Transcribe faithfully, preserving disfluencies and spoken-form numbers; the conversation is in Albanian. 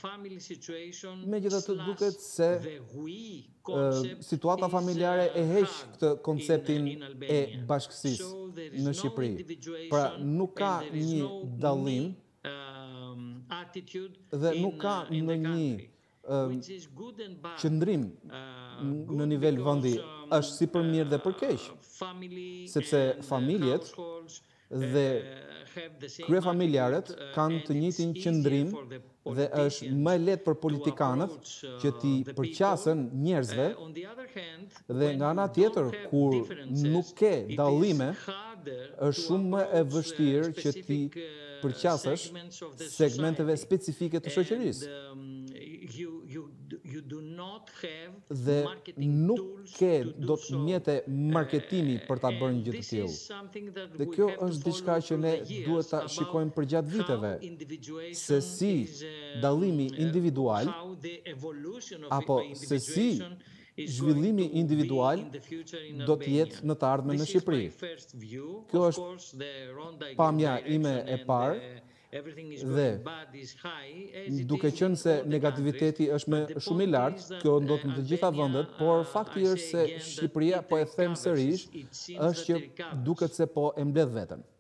Megjithatë duket se situata familjare e heq këtë konceptin e bashkësisë në Shqipëri. Pra nuk ka një dallim dhe nuk ka ndonjë qëndrim në nivel vendi është si për mirë dhe për keq, sepse familjet dhe kryefamiljarët kanë të njëjtin qëndrim dhe është më lehtë për politikanët që t'i përqasen njerëzve dhe nga ana tjetër kur nuk ke dallime është shumë më e vështirë që ti përqasësh segmenteve specifike të shoqërisë. Dhe nuk ke do të mjete marketimi për ta bërë një gjë të tillë. Dhe kjo është diçka që ne duhet ta shikojmë përgjatë viteve, se si dallimi individual apo se si zhvillimi individual do të jetë në të ardhmen në Shqipëri. Kjo është pamja ime e parë dhe duke qenë se negativiteti është me shumë i lartë, kjo ndodh në të gjitha vendet, por fakti është se Shqipëria, po e them sërish, është që duket se po e mbledh veten.